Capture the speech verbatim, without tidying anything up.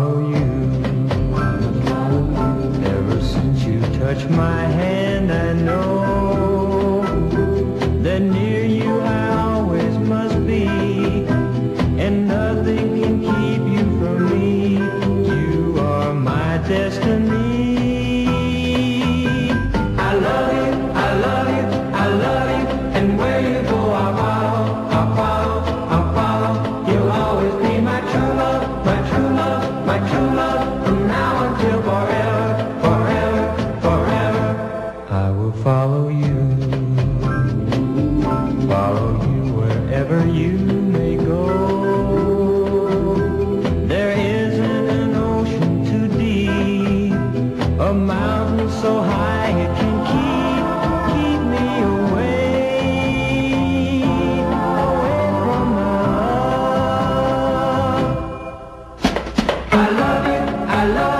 follow you. Ever since you touched my hand, I know that near you I always must be, and nothing can keep you from me. You are my destiny. I love you, I love you, I love you, and where you go I'll follow, I'll follow, I'll follow. You'll always be my true love, my true love, my true love, from now until forever, forever, forever. I will follow you, follow you wherever you may go. There isn't an ocean too deep, a mountain so high it can keep, keep me away, away from love. I love you, I love you.